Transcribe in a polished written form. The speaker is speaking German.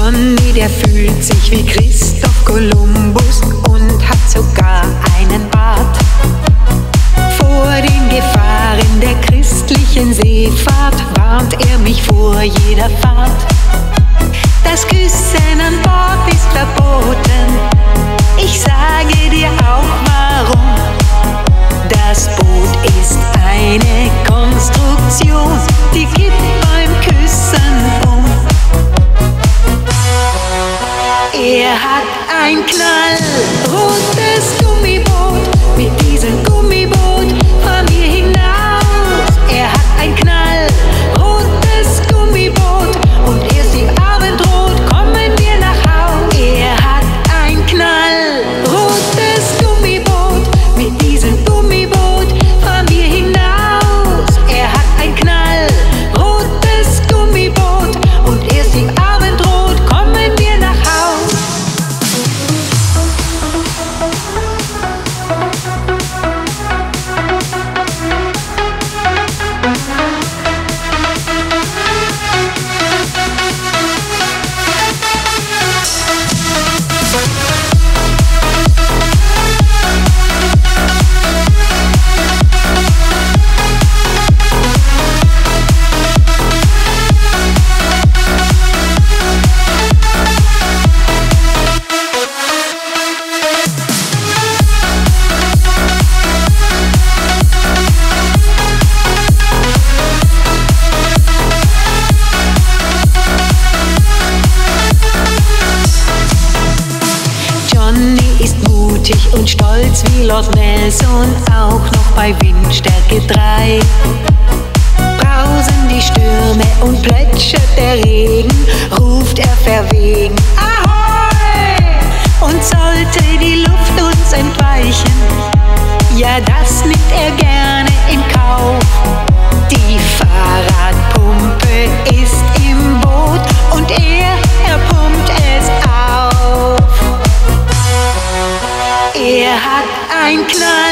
Johnny, der fühlt sich wie Christoph Kolumbus und hat sogar einen Bart. Vor den Gefahren der christlichen Seefahrt warnt er mich vor jeder Fahrt. Das Küssen an Bord ist verboten, ich sage dir auch warum. Das Boot ist eine Konstruktion, die kippt beim Küssen um. Er hat ein knallrotes Gummiboot, mit diesem Gummiboot fahren wir hinaus. Er hat ein knallrotes Gummiboot und erst im Abendrot kommen wir nach Haus. Er hat ein knallrotes Gummiboot, mit diesem Gummiboot fahren wir hinaus. Er hat ein knallrotes Gummiboot und erst im Abendrot kommen wir nach Haus. Und stolz wie Lord Nelson, auch noch bei Windstärke 3. Brausen die Stürme und plätschert der Regen, ruft er verwegen Ahoi! Und sollte die Luft uns entweichen, ja, das nimmt er gerne in Kauf. Die Fahrradpumpe ist im Boot und er pumpt es auf. Er hat ein kleines